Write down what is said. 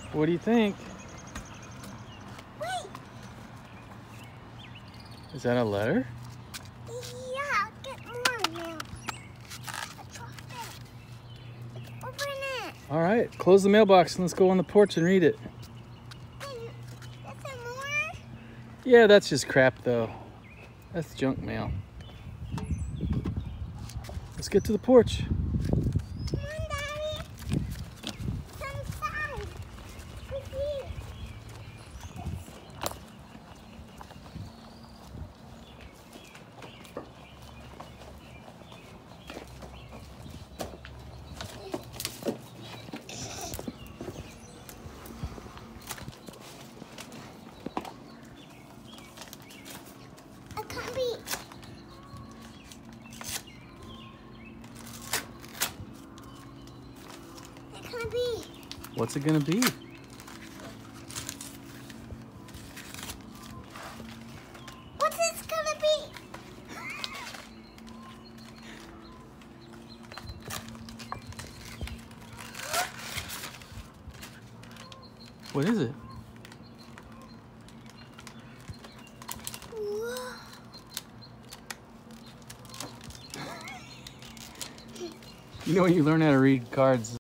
What do you think? Wait. Is that a letter? Yeah, I'll get more now. I dropped it. Open it. All right, close the mailbox and let's go on the porch and read it. Is there more? Yeah, that's just crap though. That's junk mail. Let's get to the porch. Come on, Daddy. Come inside. Right here. A copy. A copy. What's it gonna be? What's this gonna be? What is it? Whoa. You know when you learn how to read cards,